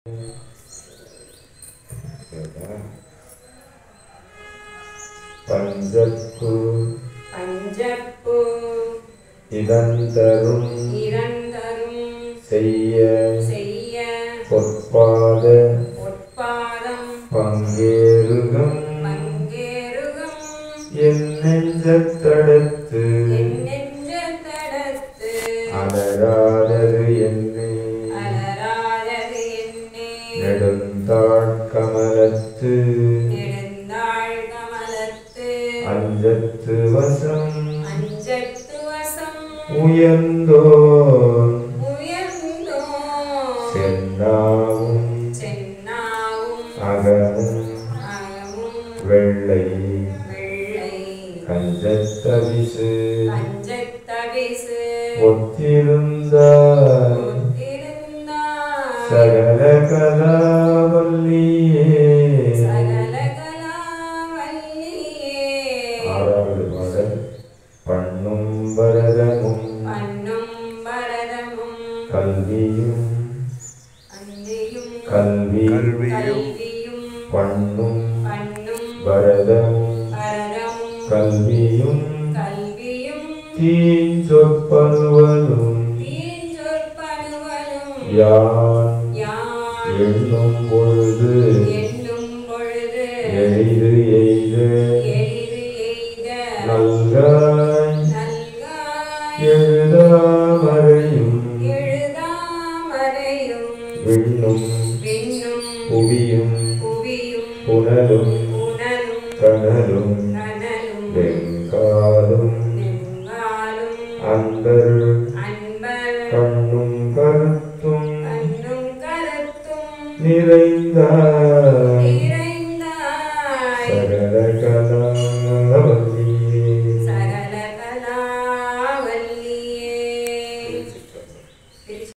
பஞ்சப்பு இதந்தரும் செய்ய பொற்பாதம் பங்கேறுகம் என் நெஞ்சத்தடத்து அலராதது என்னை நெடுந்தாள் கமலத்து அஞ்சத்து வசம் உயர்ந்தோன் சென்னாவும் அகமும் வெள்ளை கஞ்சத்தவிசு ஒத்திருந்தார் சகல கலாவல்லியே. ஆறாவது பாடல். பண்ணும் பரதமும் கல்வியும் பண்ணும் பரதமும் கல்வியும் தீஞ்சொற்பனுவலும் யான் எண்ணும் பொழுது எளிது எய்த நல்காய் எழுதாமறையும் விண்ணும் புவியும் புனலும் கனலும் வெங்காலும் அன்பர் கண்ணும் கருத்தும் நிறைந்தார்